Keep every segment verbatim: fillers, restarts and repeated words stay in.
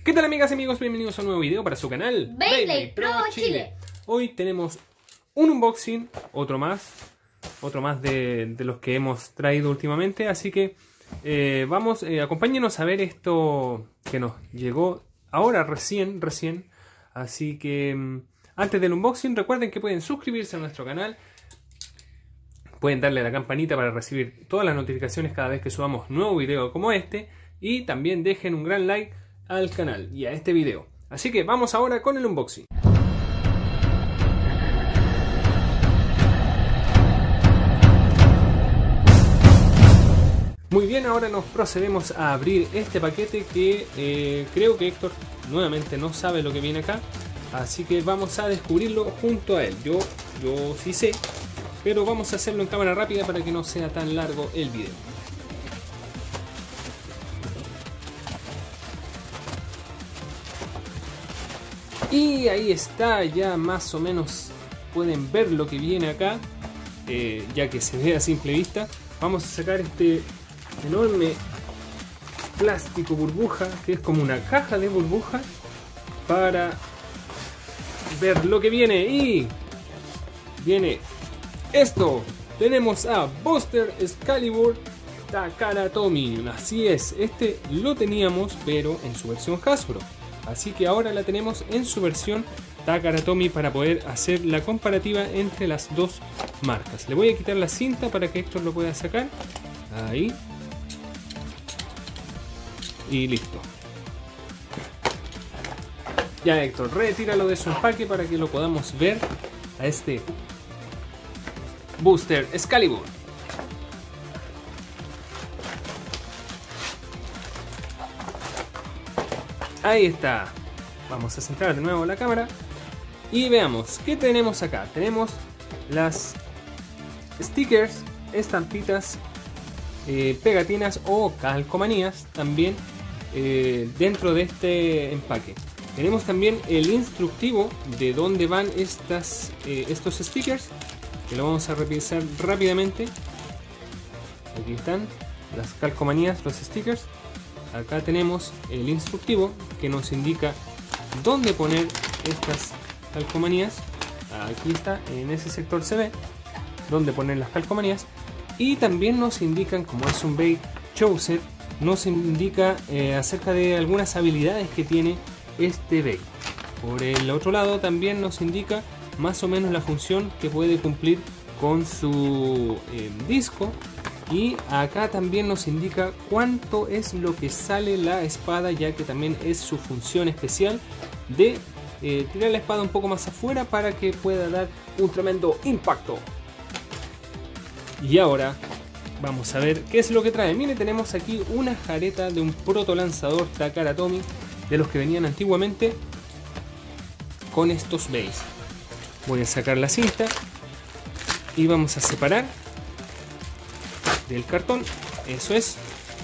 ¿Qué tal, amigas y amigos? Bienvenidos a un nuevo video para su canal Beyblade Pro Chile. Chile. Hoy tenemos un unboxing, otro más, otro más de, de los que hemos traído últimamente. Así que eh, vamos, eh, acompáñenos a ver esto que nos llegó ahora recién, recién. Así que antes del unboxing, recuerden que pueden suscribirse a nuestro canal. Pueden darle a la campanita para recibir todas las notificaciones cada vez que subamos nuevo video como este. Y también dejen un gran like al canal y a este video. Así que vamos ahora con el unboxing. Muy bien, ahora nos procedemos a abrir este paquete que eh, creo que Héctor nuevamente no sabe lo que viene acá. Así que vamos a descubrirlo junto a él. Yo, yo sí sé, pero vamos a hacerlo en cámara rápida para que no sea tan largo el video. Y ahí está, ya más o menos pueden ver lo que viene acá, eh, ya que se ve a simple vista. Vamos a sacar este enorme plástico burbuja, que es como una caja de burbuja, para ver lo que viene. Y viene esto. Tenemos a Buster Excalibur Takara Tomy. Así es, este lo teníamos pero en su versión Hasbro. Así que ahora la tenemos en su versión Takara Tomy para poder hacer la comparativa entre las dos marcas. Le voy a quitar la cinta para que Héctor lo pueda sacar. Ahí. Y listo. Ya, Héctor, retíralo de su empaque para que lo podamos ver a este Buster Excalibur. Ahí está. Vamos a centrar de nuevo la cámara y veamos qué tenemos acá. Tenemos las stickers, estampitas, eh, pegatinas o calcomanías también eh, dentro de este empaque. Tenemos también el instructivo de dónde van estas, eh, estos stickers, que lo vamos a revisar rápidamente. Aquí están las calcomanías, los stickers. Acá tenemos el instructivo que nos indica dónde poner estas calcomanías. Aquí está, en ese sector se ve dónde poner las calcomanías. Y también nos indican, como es un Beyblade Show Set, nos indica eh, acerca de algunas habilidades que tiene este Beyblade. Por el otro lado también nos indica más o menos la función que puede cumplir con su eh, disco. Y acá también nos indica cuánto es lo que sale la espada, ya que también es su función especial de eh, tirar la espada un poco más afuera para que pueda dar un tremendo impacto. Y ahora vamos a ver qué es lo que trae. Mire, tenemos aquí una jareta de un proto lanzador Takara Tomy, de los que venían antiguamente con estos Beyblades. Voy a sacar la cinta y vamos a separar del cartón, eso es.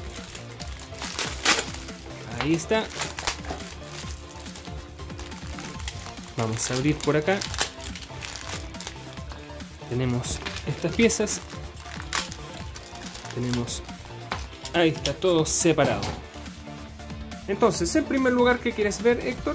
Ahí está. Vamos a abrir por acá. Tenemos estas piezas. Tenemos, ahí está todo separado. Entonces, en primer lugar, ¿qué quieres ver, Héctor?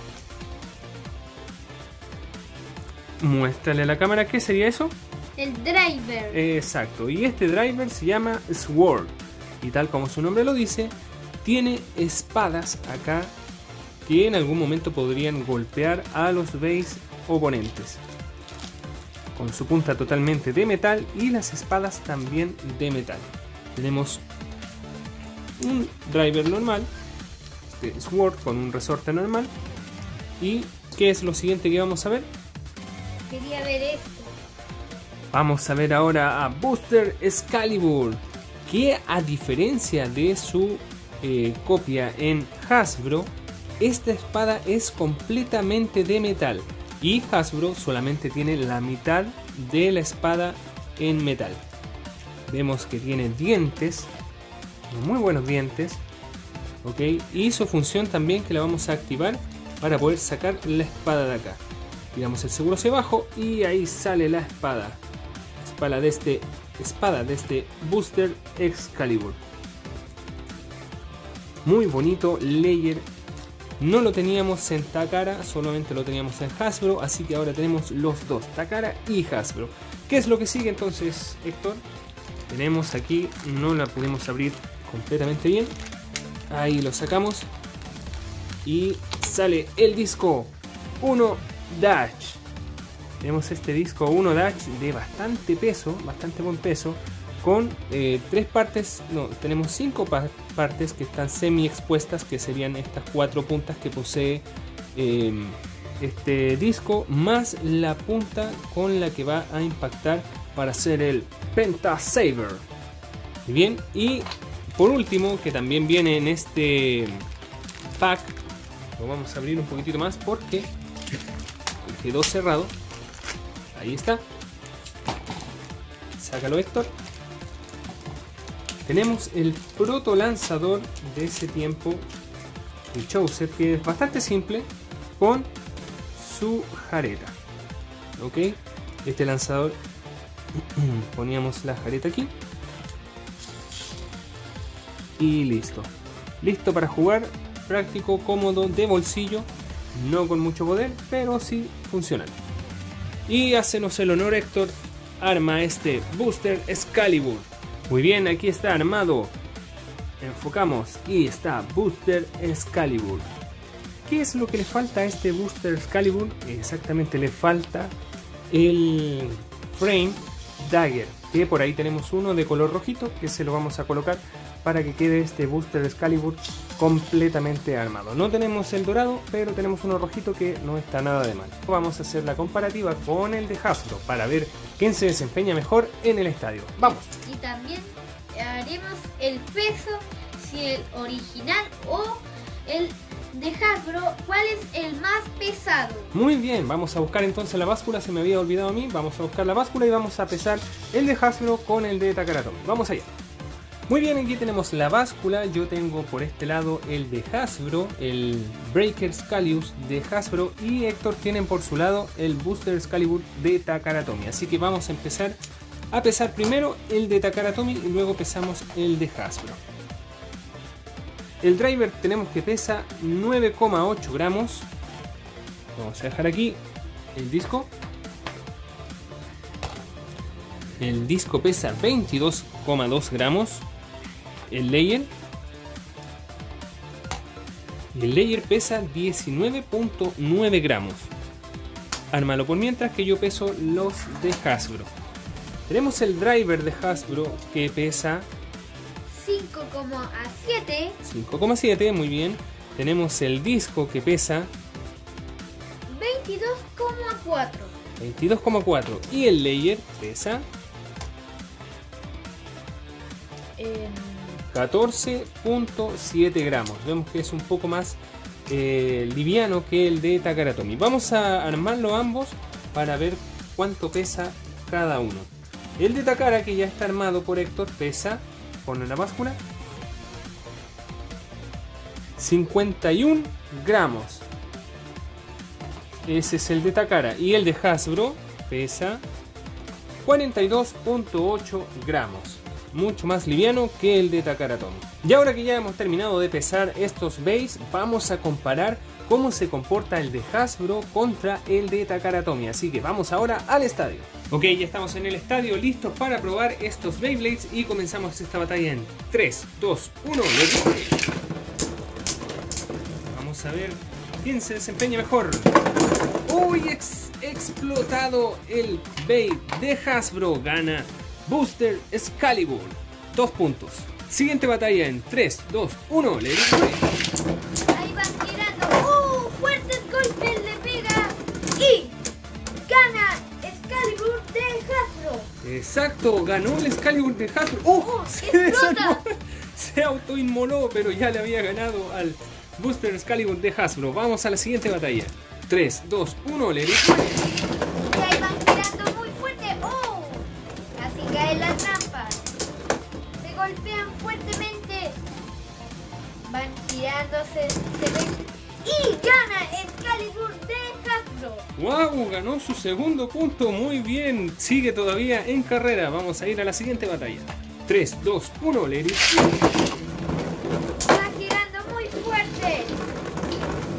Muéstrale a la cámara qué sería eso. El driver. Exacto, y este driver se llama Sword. Y tal como su nombre lo dice, tiene espadas acá que en algún momento podrían golpear a los base oponentes. Con su punta totalmente de metal y las espadas también de metal. Tenemos un driver normal, este Sword con un resorte normal. ¿Y qué es lo siguiente que vamos a ver? Quería ver esto. Vamos a ver ahora a Buster Excalibur, que a diferencia de su eh, copia en Hasbro, esta espada es completamente de metal y Hasbro solamente tiene la mitad de la espada en metal. Vemos que tiene dientes, muy buenos dientes, ok, y su función también que la vamos a activar para poder sacar la espada de acá. Tiramos el seguro hacia abajo y ahí sale la espada. Espada de este, espada de este Buster Excalibur. Muy bonito layer no lo teníamos en Takara, solamente lo teníamos en Hasbro, así que ahora tenemos los dos, Takara y Hasbro. ¿Qué es lo que sigue entonces, Héctor? Tenemos aquí, no la podemos abrir completamente bien. Ahí lo sacamos. Y sale el disco uno Dash. Tenemos este disco uno Dash de bastante peso, bastante buen peso. Con eh, tres partes, no, tenemos cinco pa partes que están semi expuestas, que serían estas cuatro puntas que posee eh, este disco, más la punta con la que va a impactar para hacer el Penta Saber. Bien, y por último, que también viene en este pack, lo vamos a abrir un poquitito más porque quedó cerrado. Ahí está. Sácalo, Héctor. Tenemos el proto lanzador de ese tiempo, el Chaucer, que es bastante simple, con su jareta. Ok, este lanzador, poníamos la jareta aquí y listo. Listo para jugar, práctico, cómodo, de bolsillo, no con mucho poder, pero sí funcional. Y hácenos el honor, Héctor, arma este Booster Excalibur. Muy bien, aquí está armado. Enfocamos y está Booster Excalibur. ¿Qué es lo que le falta a este Booster Excalibur? Exactamente, le falta el frame Dagger, que por ahí tenemos uno de color rojito que se lo vamos a colocar para que quede este Booster Excalibur completamente armado. No tenemos el dorado, pero tenemos uno rojito que no está nada de mal. Vamos a hacer la comparativa con el de Hasbro para ver quién se desempeña mejor en el estadio. ¡Vamos! Y también haremos el peso, si el original o el de Hasbro, ¿cuál es el más pesado? Muy bien, vamos a buscar entonces la báscula, se me había olvidado a mí. Vamos a buscar la báscula y vamos a pesar el de Hasbro con el de Takara Tomy. Vamos allá. Muy bien, aquí tenemos la báscula. Yo tengo por este lado el de Hasbro, el Breaker Scalius de Hasbro, y Héctor tienen por su lado el Booster Excalibur de Takara Tomy. Así que vamos a empezar a pesar primero el de Takara Tomy y luego pesamos el de Hasbro. El driver tenemos que pesa nueve coma ocho gramos. Vamos a dejar aquí el disco. El disco pesa veintidós coma dos gramos. El layer. Y el layer pesa diecinueve punto nueve gramos. Ármalo por mientras que yo peso los de Hasbro. Tenemos el driver de Hasbro que pesa cinco coma siete. cinco coma siete, muy bien. Tenemos el disco que pesa veintidós coma cuatro. veintidós coma cuatro. Y el layer pesa Eh, catorce punto siete gramos. Vemos que es un poco más eh, liviano que el de Takara Tomy. Vamos a armarlo ambos para ver cuánto pesa cada uno. El de Takara, que ya está armado por Héctor, pesa, ponlo en la báscula, cincuenta y un gramos. Ese es el de Takara. Y el de Hasbro pesa cuarenta y dos punto ocho gramos. Mucho más liviano que el de Takara Tomy. Y ahora que ya hemos terminado de pesar estos base, vamos a comparar cómo se comporta el de Hasbro contra el de Takara Tomy. Así que vamos ahora al estadio. Ok, ya estamos en el estadio listos para probar estos Beyblades y comenzamos esta batalla en tres, dos, uno. Vamos a ver quién se desempeña mejor. Uy, ex explotado el Beyblade de Hasbro. Gana Booster Excalibur. Dos puntos. Siguiente batalla en tres, dos, uno. Le Ahí van tirando. ¡Uh! Fuertes golpes le pega. Y gana Excalibur de Hasbro. Exacto, ganó el Excalibur de Hasbro. ¡Oh! ¡Oh! Se ¡Explota! desarmó, se autoinmoló, pero ya le había ganado al Booster Excalibur de Hasbro. Vamos a la siguiente batalla. tres, dos, uno. Le Y ahí van tirando muy fuerte. ¡Oh! Casi caen las trampas. Se golpean fuertemente. Van tirándose. Se ven. Y gana Excalibur de Hasbro. ¡Wow! Ganó su segundo punto. Muy bien. Sigue todavía en carrera. Vamos a ir a la siguiente batalla. tres, dos, uno. Le Va girando muy fuerte.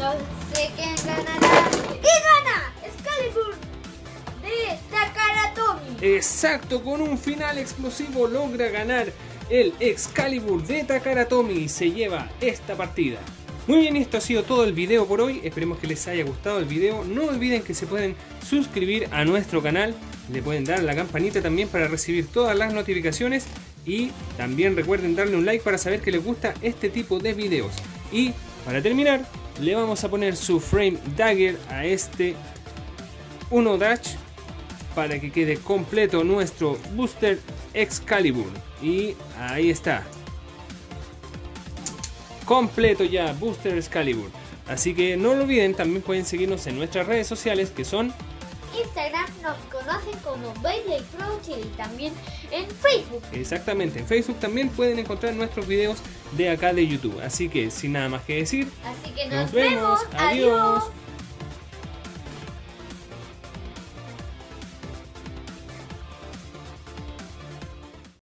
No sé quién ganará. ¡Y gana! Excalibur de Takara Tomy. Exacto, con un final explosivo logra ganar el Excalibur de Takara Tomy y se lleva esta partida. Muy bien, esto ha sido todo el video por hoy. Esperemos que les haya gustado el video. No olviden que se pueden suscribir a nuestro canal. Le pueden dar a la campanita también para recibir todas las notificaciones. Y también recuerden darle un like para saber que les gusta este tipo de videos. Y para terminar, le vamos a poner su frame dagger a este uno dash para que quede completo nuestro booster Excalibur. Y ahí está. Completo ya, Booster Excalibur. Así que no lo olviden, también pueden seguirnos en nuestras redes sociales que son Instagram, nos conocen como Beyblade Pro Chile, y también en Facebook. Exactamente, en Facebook también pueden encontrar nuestros videos de acá de YouTube. Así que sin nada más que decir, Así que nos nos, vemos. vemos. Adiós. Adiós.